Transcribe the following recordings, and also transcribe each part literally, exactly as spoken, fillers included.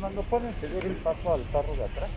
Cuando ponen ceder el paso al carro de atrás.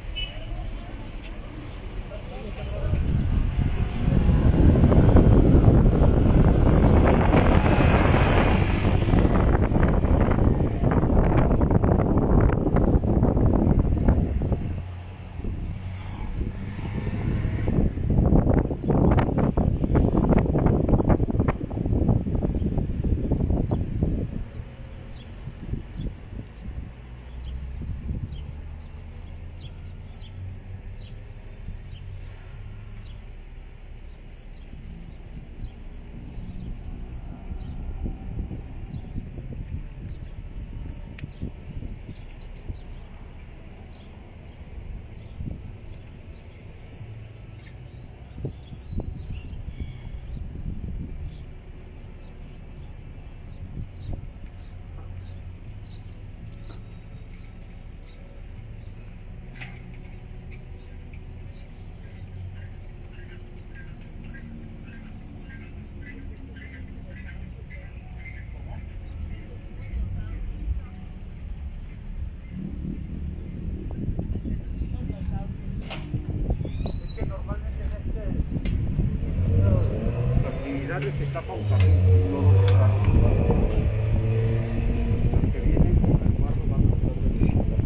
Se tapa un camino todos los carros que vienen con el barro van a pasar de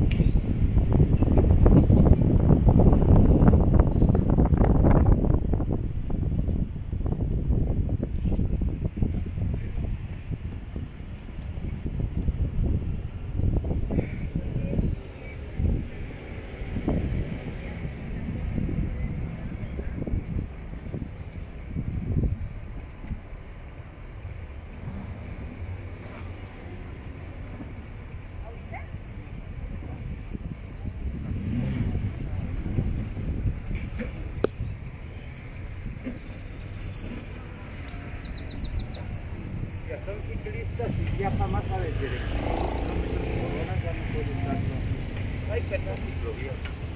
son ciclistas y ya para más a desde ahora ya no puede estar, no. Ay, perdón, ciclovía.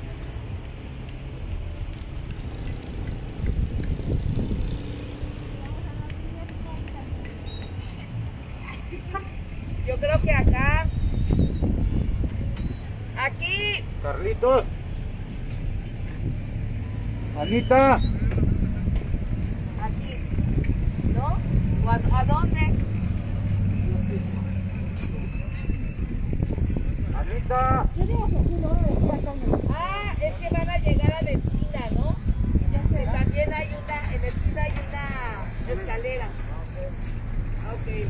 Yo creo que acá, aquí. Carlitos, Anita. Aquí, ¿no? ¿O a, a dónde? Anita. Ah, es que van a llegar a la esquina, ¿no? Que también hay una, en la esquina hay una escalera. Ok.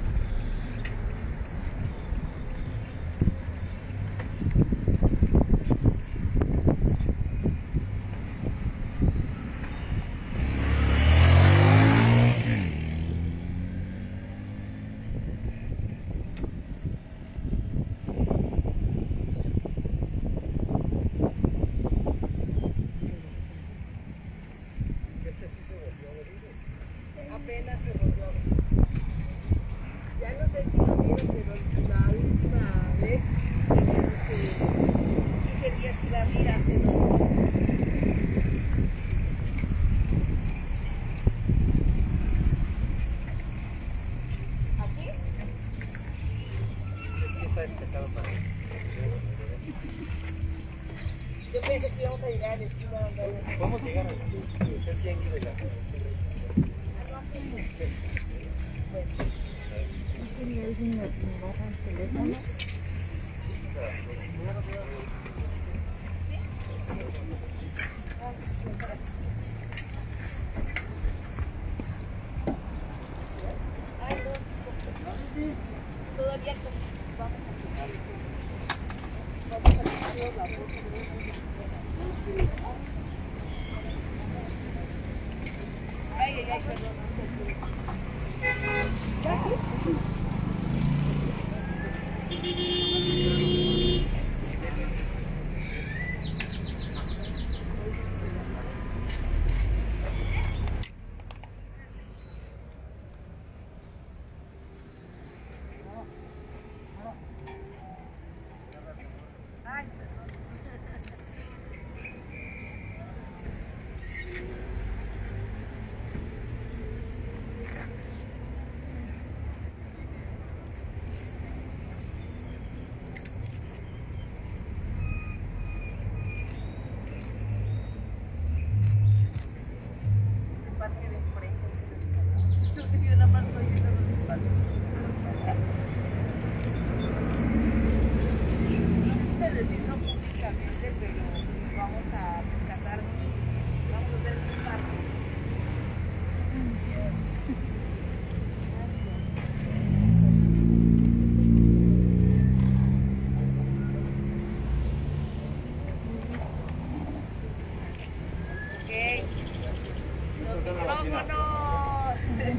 Apenas se volvió a ver. Ya no sé si lo vieron, pero la última vez quince días iba a abrir hace dos. ¿Aquí? Está empezado para él. Yo pensé que íbamos a llegar a la esquina donde hay. Vamos a llegar a la cien de la. Ay, no. Todavía vamos a Vamos a hacer la foto. Ay, ay, ay, perdón. ¡Vámonos!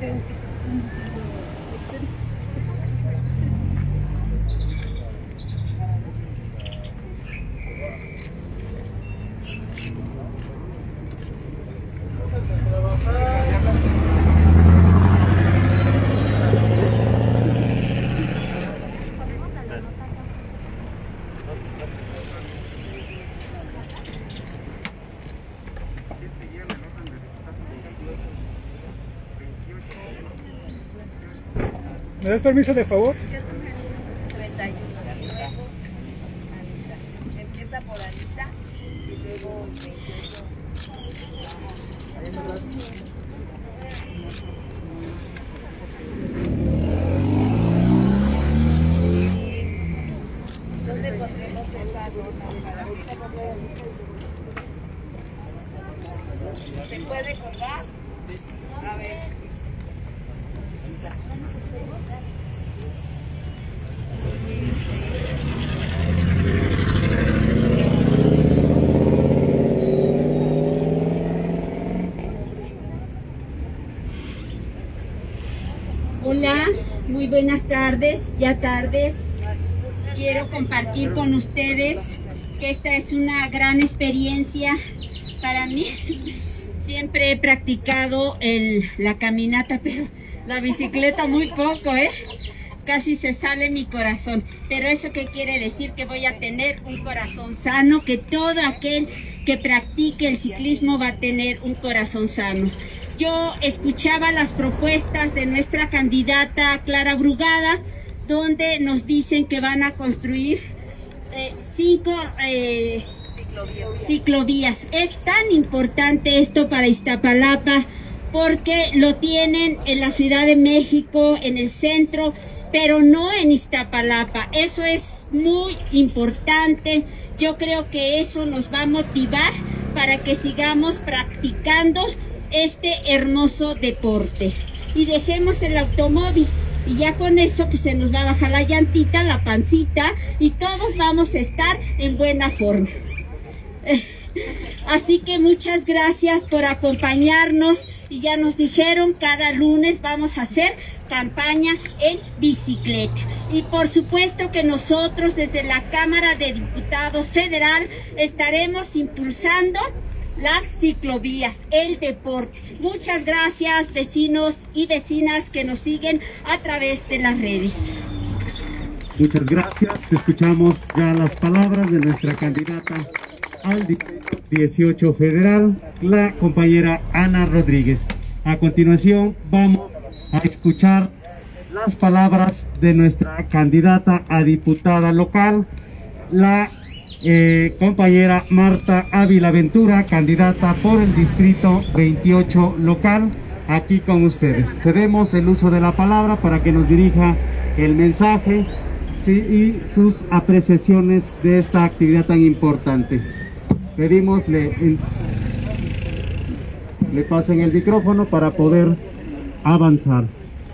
¿Me das permiso de favor? treinta y uno. Anita. Empieza por Anita y luego veintiocho. ¿Dónde pondremos esa nota para que se puede colgar? A ver. Hola, muy buenas tardes, ya tardes. Quiero compartir con ustedes que esta es una gran experiencia para mí. Siempre he practicado el, la caminata, pero la bicicleta muy poco, ¿eh? Casi se sale mi corazón. Pero ¿eso qué quiere decir? Que voy a tener un corazón sano, que todo aquel que practique el ciclismo va a tener un corazón sano. Yo escuchaba las propuestas de nuestra candidata Clara Brugada, donde nos dicen que van a construir eh, cinco eh, ciclovías. ciclovías. Es tan importante esto para Iztapalapa porque lo tienen en la Ciudad de México, en el centro, pero no en Iztapalapa. Eso es muy importante. Yo creo que eso nos va a motivar para que sigamos practicando este hermoso deporte. Y dejemos el automóvil. Y ya con eso pues se nos va a bajar la llantita, la pancita y todos vamos a estar en buena forma. Así que muchas gracias por acompañarnos y ya nos dijeron cada lunes vamos a hacer campaña en bicicleta. Y por supuesto que nosotros desde la Cámara de Diputados Federal estaremos impulsando las ciclovías, el deporte. Muchas gracias vecinos y vecinas que nos siguen a través de las redes. Muchas gracias. Escuchamos ya las palabras de nuestra candidata al dieciocho federal, la compañera Ana Rodríguez. A continuación vamos a escuchar las palabras de nuestra candidata a diputada local, la Eh, compañera Marta Ávila Ventura, candidata por el distrito veintiocho local, aquí con ustedes. Cedemos el uso de la palabra para que nos dirija el mensaje, sí, y sus apreciaciones de esta actividad tan importante. Pedimos le, le pasen el micrófono para poder avanzar.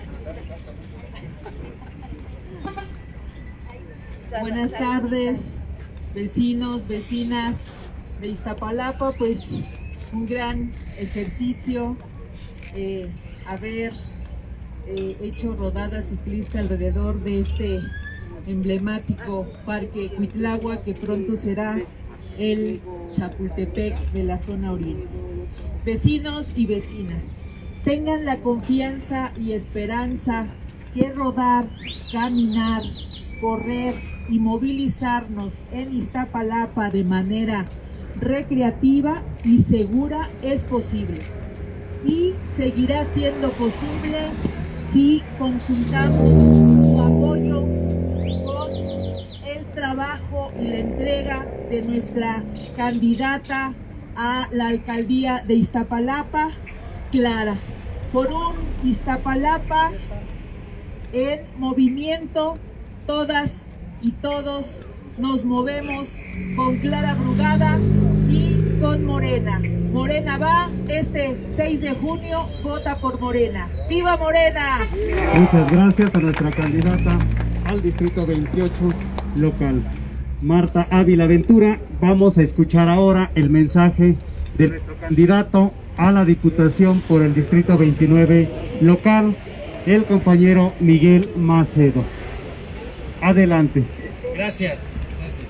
Buenas tardes, vecinos, vecinas de Iztapalapa. Pues un gran ejercicio eh, haber eh, hecho rodada ciclista alrededor de este emblemático Parque Cuitlagua, que pronto será el Chapultepec de la zona oriente. Vecinos y vecinas, tengan la confianza y esperanza que rodar, caminar, correr y movilizarnos en Iztapalapa de manera recreativa y segura es posible, y seguirá siendo posible si conjuntamos su apoyo con el trabajo y la entrega de nuestra candidata a la alcaldía de Iztapalapa, Clara, por un Iztapalapa en movimiento. Todas y todos nos movemos con Clara Brugada y con Morena. Morena va este seis de junio, vota por Morena. ¡Viva Morena! Muchas gracias a nuestra candidata al distrito veintiocho local, Marta Ávila Ventura. Vamos a escuchar ahora el mensaje de nuestro candidato a la Diputación por el Distrito veintinueve local, el compañero Miguel Macedo. Adelante. Gracias. Gracias.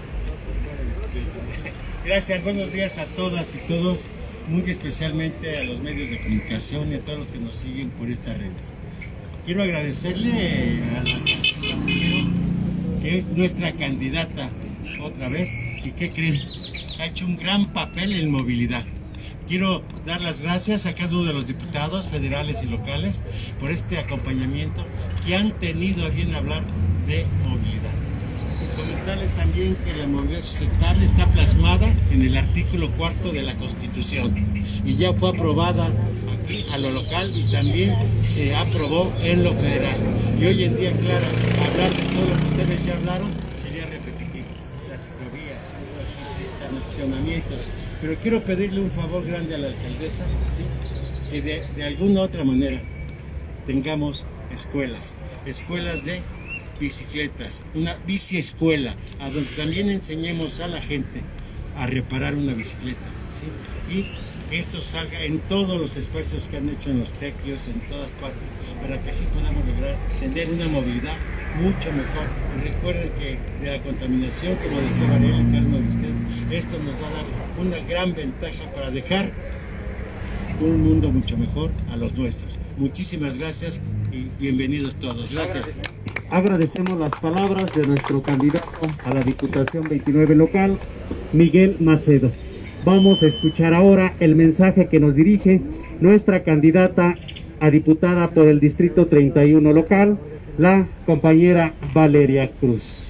Gracias, buenos días a todas y todos, muy especialmente a los medios de comunicación y a todos los que nos siguen por estas redes. Quiero agradecerle a la compañera que es nuestra candidata otra vez y que creen, ha hecho un gran papel en movilidad. Quiero dar las gracias a cada uno de los diputados federales y locales por este acompañamiento que han tenido a bien hablar de movilidad. Comentarles también que la movilidad sustentable está plasmada en el artículo cuarto de la Constitución y ya fue aprobada aquí a lo local y también se aprobó en lo federal. Y hoy en día, claro, hablar de todo lo que ustedes ya hablaron sería repetitivo. Las ciclovías, los estacionamientos. Pero quiero pedirle un favor grande a la alcaldesa, ¿sí? Que de, de alguna otra manera tengamos escuelas, escuelas de bicicletas, una bici escuela, a donde también enseñemos a la gente a reparar una bicicleta, ¿sí? Y esto salga en todos los espacios que han hecho en los tequios, en todas partes, para que así podamos lograr tener una movilidad mucho mejor. Y recuerden que de la contaminación, como decía Mariela, cada uno de ustedes, esto nos va a dar una gran ventaja para dejar un mundo mucho mejor a los nuestros. Muchísimas gracias y bienvenidos todos. Gracias. Agradecemos las palabras de nuestro candidato a la Diputación veintinueve local, Miguel Macedo. Vamos a escuchar ahora el mensaje que nos dirige nuestra candidata a diputada por el Distrito treinta y uno local, la compañera Valeria Cruz.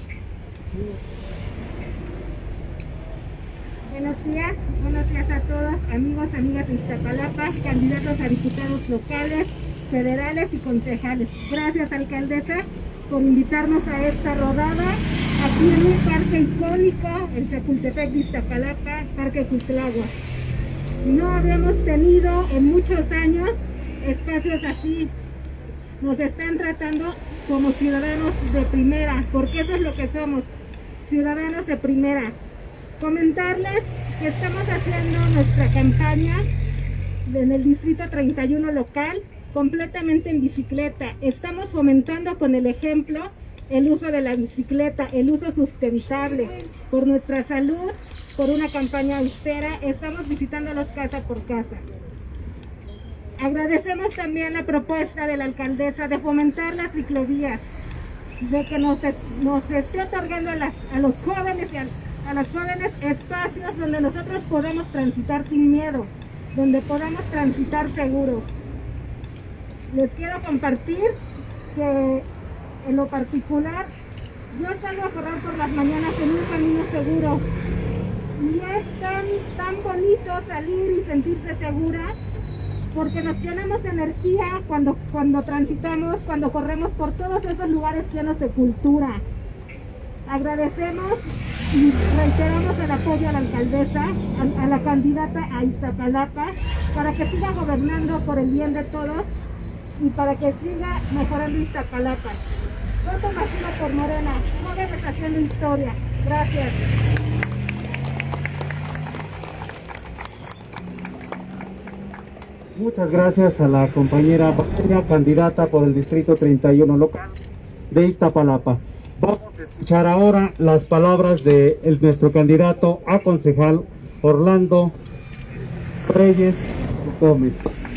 Buenos días, buenos días a todos, amigos, amigas de Iztapalapa, candidatos a diputados locales, federales y concejales. Gracias, alcaldesa, por invitarnos a esta rodada aquí en un parque icónico, el Chapultepec de Iztapalapa, Parque Cuitlagua. No habíamos tenido en muchos años espacios así. Nos están tratando como ciudadanos de primera, porque eso es lo que somos, ciudadanos de primera. Comentarles que estamos haciendo nuestra campaña en el Distrito treinta y uno local, completamente en bicicleta. Estamos fomentando con el ejemplo el uso de la bicicleta, el uso sustentable, por nuestra salud, por una campaña austera. Estamos visitándolos casa por casa. Agradecemos también la propuesta de la alcaldesa de fomentar las ciclovías, de que nos, nos esté otorgando a, las, a los jóvenes y a, a las jóvenes espacios donde nosotros podamos transitar sin miedo, donde podamos transitar seguros. Les quiero compartir que en lo particular yo salgo a correr por las mañanas en un camino seguro y es tan, tan bonito salir y sentirse segura porque nos llenamos de energía cuando, cuando transitamos, cuando corremos por todos esos lugares llenos de cultura. Agradecemos y reiteramos el apoyo a la alcaldesa, a, a la candidata a Iztapalapa, para que siga gobernando por el bien de todos y para que siga mejorando Iztapalapa. Voto masivo por Morena, jóvenes haciendo historia. Gracias. Muchas gracias a la compañera Valeria, candidata por el Distrito treinta y uno local de Iztapalapa. Vamos a escuchar ahora las palabras de el, nuestro candidato a concejal Orlando Reyes Gómez.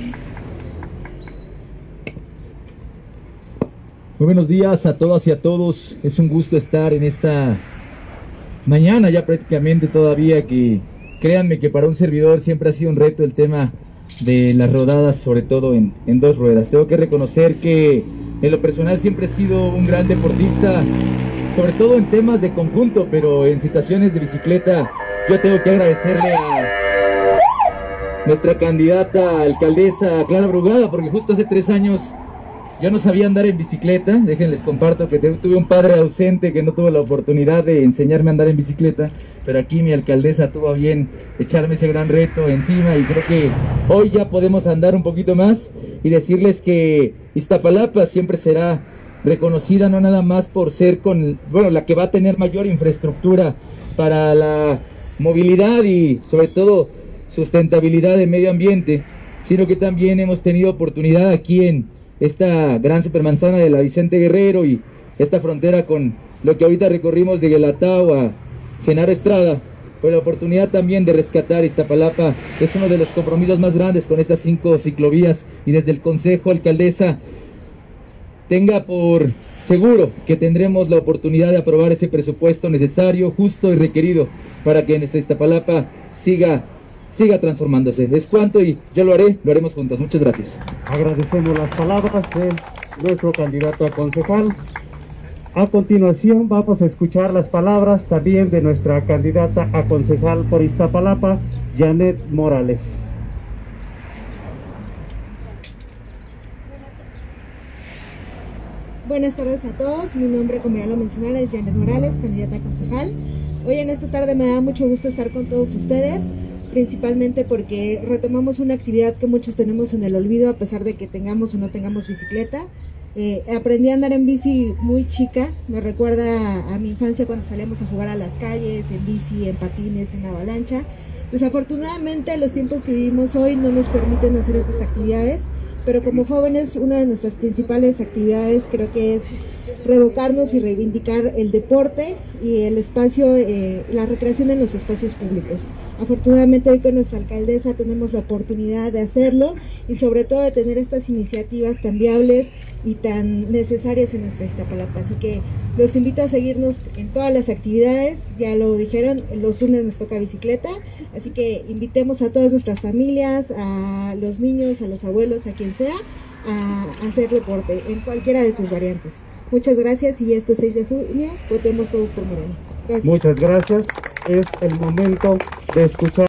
Muy buenos días a todas y a todos. Es un gusto estar en esta mañana ya prácticamente todavía, que créanme que para un servidor siempre ha sido un reto el tema de las rodadas, sobre todo en, en dos ruedas. Tengo que reconocer que en lo personal siempre he sido un gran deportista, sobre todo en temas de conjunto, pero en situaciones de bicicleta yo tengo que agradecerle a nuestra candidata alcaldesa Clara Brugada, porque justo hace tres años yo no sabía andar en bicicleta. Déjenles comparto que tuve un padre ausente que no tuvo la oportunidad de enseñarme a andar en bicicleta, pero aquí mi alcaldesa tuvo a bien echarme ese gran reto encima y creo que hoy ya podemos andar un poquito más y decirles que Iztapalapa siempre será reconocida no nada más por ser con, bueno, la que va a tener mayor infraestructura para la movilidad y sobre todo sustentabilidad del medio ambiente, sino que también hemos tenido oportunidad aquí en esta gran supermanzana de la Vicente Guerrero y esta frontera con lo que ahorita recorrimos de Guelatao a Genaro Estrada, pues la oportunidad también de rescatar Iztapalapa es uno de los compromisos más grandes con estas cinco ciclovías, y desde el Consejo, alcaldesa, tenga por seguro que tendremos la oportunidad de aprobar ese presupuesto necesario, justo y requerido para que nuestra Iztapalapa siga siga transformándose. Es cuanto, y yo lo haré, lo haremos juntos. Muchas gracias. Agradecemos las palabras de nuestro candidato a concejal. A continuación vamos a escuchar las palabras también de nuestra candidata a concejal por Iztapalapa, Janet Morales. Buenas tardes a todos, mi nombre, como ya lo mencionaron, es Janet Morales, candidata a concejal. Hoy en esta tarde me da mucho gusto estar con todos ustedes, principalmente porque retomamos una actividad que muchos tenemos en el olvido, a pesar de que tengamos o no tengamos bicicleta. Eh, aprendí a andar en bici muy chica, me recuerda a, a mi infancia cuando salíamos a jugar a las calles, en bici, en patines, en avalancha. Desafortunadamente los tiempos que vivimos hoy no nos permiten hacer estas actividades, pero como jóvenes una de nuestras principales actividades creo que es revocarnos y reivindicar el deporte y el espacio, eh, la recreación en los espacios públicos. Afortunadamente hoy con nuestra alcaldesa tenemos la oportunidad de hacerlo y sobre todo de tener estas iniciativas tan viables y tan necesarias en nuestra Iztapalapa. Así que los invito a seguirnos en todas las actividades, ya lo dijeron, los lunes nos toca bicicleta, así que invitemos a todas nuestras familias, a los niños, a los abuelos, a quien sea, a hacer deporte en cualquiera de sus variantes. Muchas gracias y este seis de junio votemos todos por Morena. Gracias. Muchas gracias. Es el momento de escuchar